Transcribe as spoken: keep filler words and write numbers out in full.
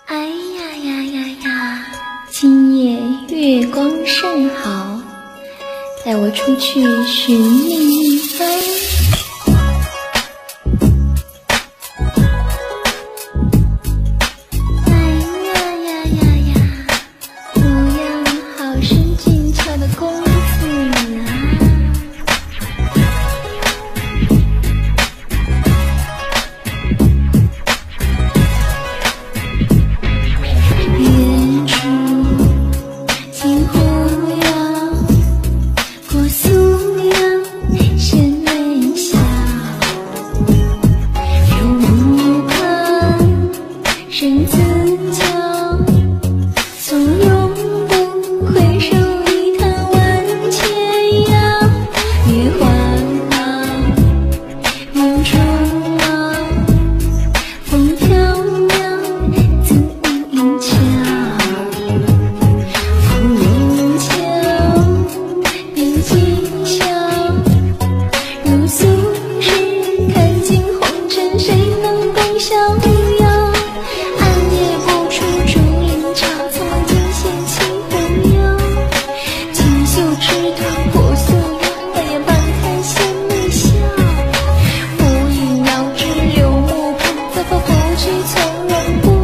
哎呀呀呀呀！今夜月光甚好，带我出去寻觅一番。哎呀呀呀呀！不要好生俊俏的公子啊！远处金湖摇，过苏阳山门小，入木旁生子娇，从容不回首，一叹万千摇。月华好，云中望，风飘渺，自无影桥。芙蓉桥，冰今宵，如素日看尽红尘，谁能共逍遥？暗夜不出竹林潮，苍茫尽现清风摇。锦绣枝头破素腰，淡眼半看仙眉笑。浮云遥知柳木旁，再否不去从容不